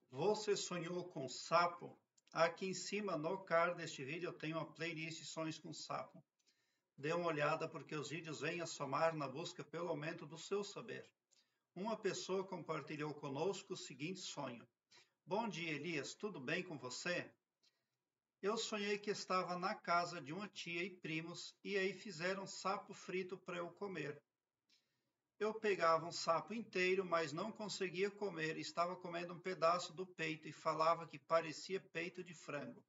Você sonhou com sapo? Aqui em cima no card deste vídeo eu tenho uma playlist Sonhos com Sapo. Dê uma olhada porque os vídeos vêm a somar na busca pelo aumento do seu saber. Uma pessoa compartilhou conosco o seguinte sonho. Bom dia, Elias, tudo bem com você? Eu sonhei que estava na casa de uma tia e primos e aí fizeram sapo frito para eu comer. Eu pegava um sapo inteiro, mas não conseguia comer. Estava comendo um pedaço do peito e falava que parecia peito de frango.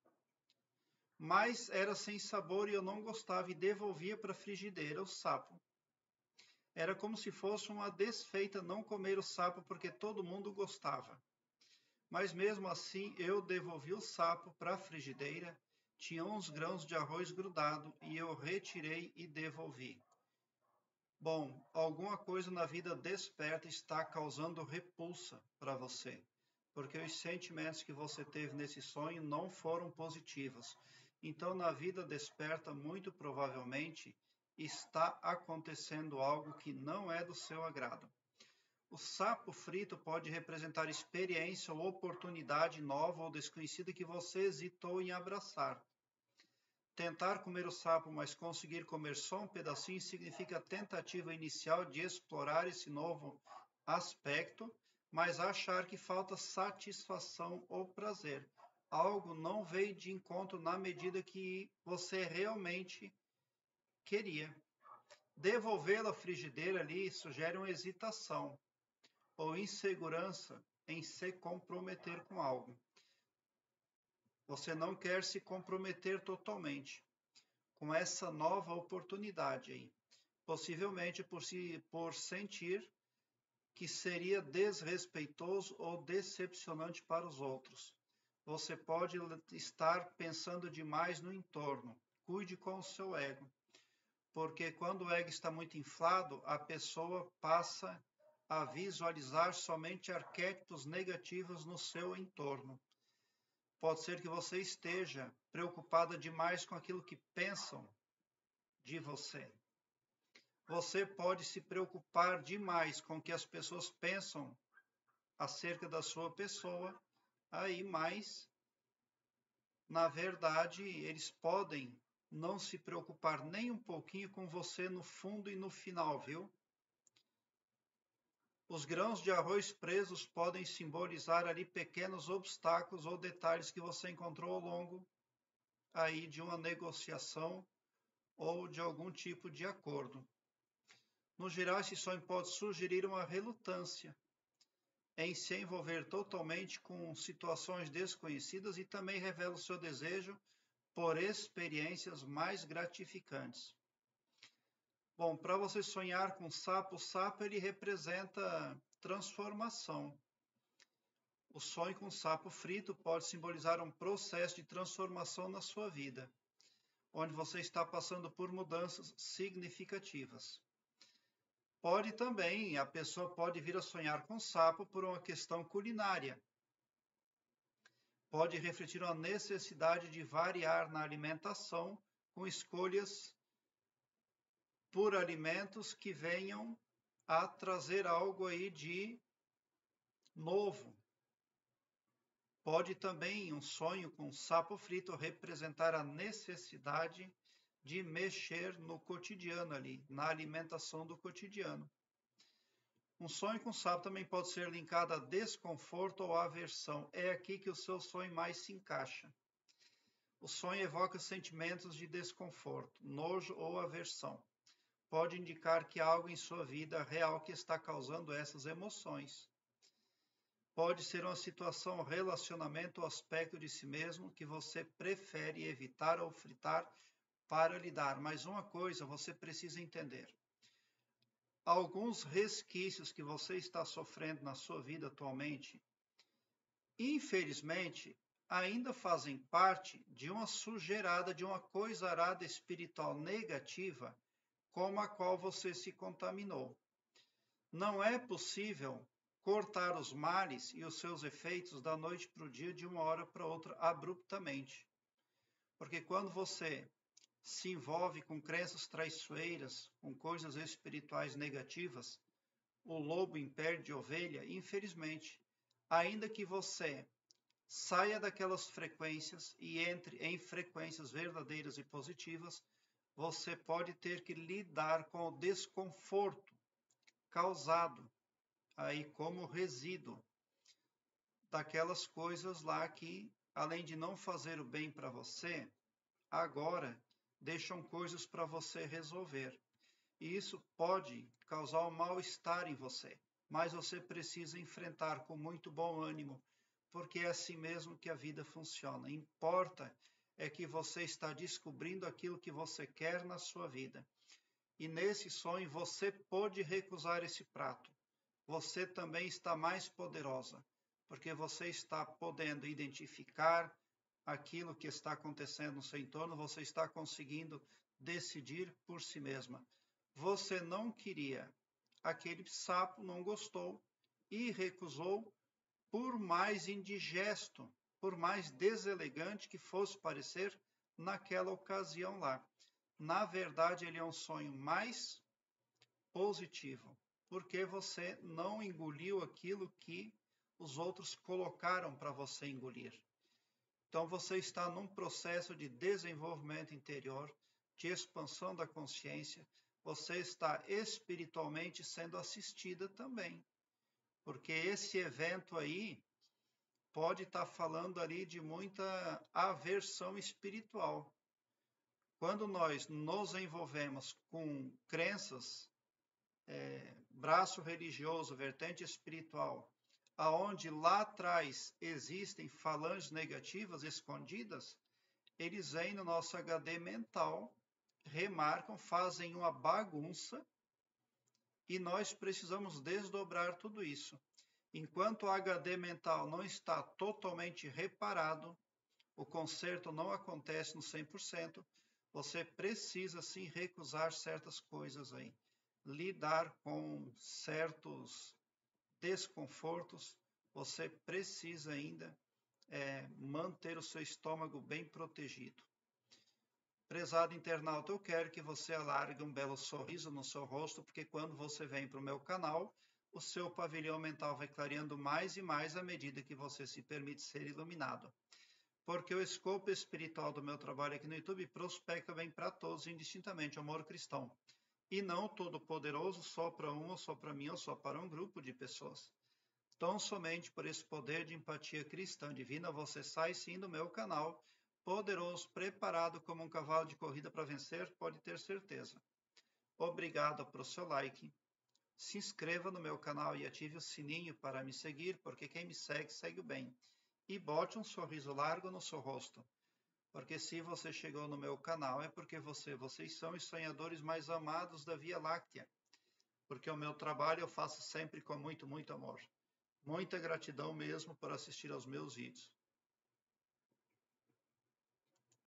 Mas era sem sabor e eu não gostava e devolvia para a frigideira o sapo. Era como se fosse uma desfeita não comer o sapo porque todo mundo gostava. Mas mesmo assim eu devolvi o sapo para a frigideira. Tinha uns grãos de arroz grudado e eu retirei e devolvi. Bom, alguma coisa na vida desperta está causando repulsa para você, porque os sentimentos que você teve nesse sonho não foram positivos. Então, na vida desperta, muito provavelmente está acontecendo algo que não é do seu agrado. O sapo frito pode representar experiência ou oportunidade nova ou desconhecida que você hesitou em abraçar. Tentar comer o sapo, mas conseguir comer só um pedacinho significa a tentativa inicial de explorar esse novo aspecto, mas achar que falta satisfação ou prazer. Algo não veio de encontro na medida que você realmente queria. Devolvê-lo à frigideira ali sugere uma hesitação ou insegurança em se comprometer com algo. Você não quer se comprometer totalmente com essa nova oportunidade aí. Possivelmente por sentir que seria desrespeitoso ou decepcionante para os outros. Você pode estar pensando demais no entorno. Cuide com o seu ego. Porque quando o ego está muito inflado, a pessoa passa a visualizar somente arquétipos negativos no seu entorno. Pode ser que você esteja preocupada demais com aquilo que pensam de você. Você pode se preocupar demais com o que as pessoas pensam acerca da sua pessoa, aí, mas, na verdade, eles podem não se preocupar nem um pouquinho com você no fundo e no final, viu? Os grãos de arroz presos podem simbolizar ali pequenos obstáculos ou detalhes que você encontrou ao longo aí de uma negociação ou de algum tipo de acordo. No geral, esse sonho pode sugerir uma relutância em se envolver totalmente com situações desconhecidas e também revela o seu desejo por experiências mais gratificantes. Bom, para você sonhar com o sapo ele representa transformação. O sonho com sapo frito pode simbolizar um processo de transformação na sua vida, onde você está passando por mudanças significativas. Pode também, a pessoa pode vir a sonhar com sapo por uma questão culinária. Pode refletir uma necessidade de variar na alimentação com escolhas por alimentos que venham a trazer algo aí de novo. Pode também um sonho com sapo frito representar a necessidade de mexer no cotidiano ali, na alimentação do cotidiano. Um sonho com sapo também pode ser linkado a desconforto ou aversão. É aqui que o seu sonho mais se encaixa. O sonho evoca sentimentos de desconforto, nojo ou aversão. Pode indicar que há algo em sua vida real que está causando essas emoções. Pode ser uma situação, relacionamento ou aspecto de si mesmo que você prefere evitar ou fritar para lidar. Mas uma coisa você precisa entender. Alguns resquícios que você está sofrendo na sua vida atualmente, infelizmente, ainda fazem parte de uma sujeirada, de uma coisarada espiritual negativa com a qual você se contaminou. Não é possível cortar os males e os seus efeitos da noite para o dia, de uma hora para outra, abruptamente. Porque quando você se envolve com crenças traiçoeiras, com coisas espirituais negativas, o lobo impede a ovelha, infelizmente, ainda que você saia daquelas frequências e entre em frequências verdadeiras e positivas, você pode ter que lidar com o desconforto causado aí como resíduo daquelas coisas lá que, além de não fazer o bem para você, agora deixam coisas para você resolver. E isso pode causar um mal-estar em você, mas você precisa enfrentar com muito bom ânimo, porque é assim mesmo que a vida funciona. Importa é que você está descobrindo aquilo que você quer na sua vida. E nesse sonho você pode recusar esse prato. Você também está mais poderosa, porque você está podendo identificar aquilo que está acontecendo no seu entorno, você está conseguindo decidir por si mesma. Você não queria, aquele sapo não gostou e recusou, por mais indigesto, por mais deselegante que fosse parecer naquela ocasião lá. Na verdade, ele é um sonho mais positivo, porque você não engoliu aquilo que os outros colocaram para você engolir. Então você está num processo de desenvolvimento interior, de expansão da consciência, você está espiritualmente sendo assistida também, porque esse evento aí pode estar falando ali de muita aversão espiritual. Quando nós nos envolvemos com crenças, braço religioso, vertente espiritual, aonde lá atrás existem falanges negativas escondidas, eles vêm no nosso HD mental, remarcam, fazem uma bagunça e nós precisamos desdobrar tudo isso. Enquanto o HD mental não está totalmente reparado, o conserto não acontece no 100%, você precisa sim recusar certas coisas aí, lidar com certos desconfortos, você precisa ainda manter o seu estômago bem protegido. Prezado internauta, eu quero que você alargue um belo sorriso no seu rosto, porque quando você vem para o meu canal, o seu pavilhão mental vai clareando mais e mais à medida que você se permite ser iluminado. Porque o escopo espiritual do meu trabalho aqui no YouTube prospecta bem para todos, indistintamente, amor cristão. E não todo-poderoso só para um, ou só para mim, ou só para um grupo de pessoas. Tão somente por esse poder de empatia cristã divina, você sai sim do meu canal, poderoso, preparado como um cavalo de corrida para vencer, pode ter certeza. Obrigado pelo seu like. Se inscreva no meu canal e ative o sininho para me seguir, porque quem me segue, segue o bem. E bote um sorriso largo no seu rosto, porque se você chegou no meu canal é porque vocês são os sonhadores mais amados da Via Láctea, porque o meu trabalho eu faço sempre com muito, muito amor. Muita gratidão mesmo por assistir aos meus vídeos.